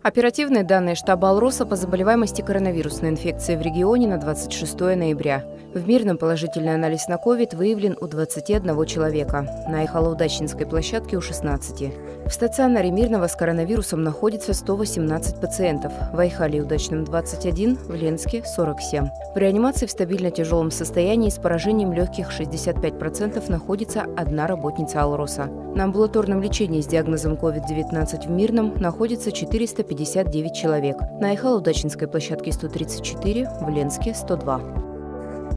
Оперативные данные штаба «Алроса» по заболеваемости коронавирусной инфекцией в регионе на 26 ноября. В Мирном положительный анализ на ковид выявлен у 21 человека, на Айхало-Удачнинской площадке у 16. В стационаре Мирного с коронавирусом находится 118 пациентов, в Айхале и Удачном 21, в Ленске 47. В реанимации в стабильно тяжелом состоянии с поражением легких 65% находится одна работница «Алроса». На амбулаторном лечении с диагнозом COVID-19 в Мирном находится 459 человек, на Айхало-Удачнинской площадке 134, в Ленске 102.